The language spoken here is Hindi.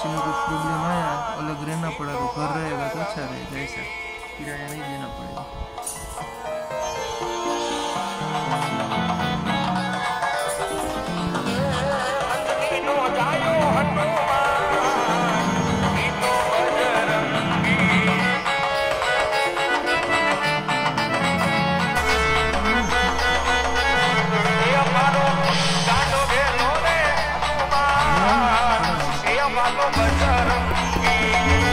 किसी में कुछ प्रॉब्लम आया, अलग रहना पड़ा तो घर रहेगा तो अच्छा रहेगा, ऐसा किराया नहीं देना पड़ेगा। बजरंगी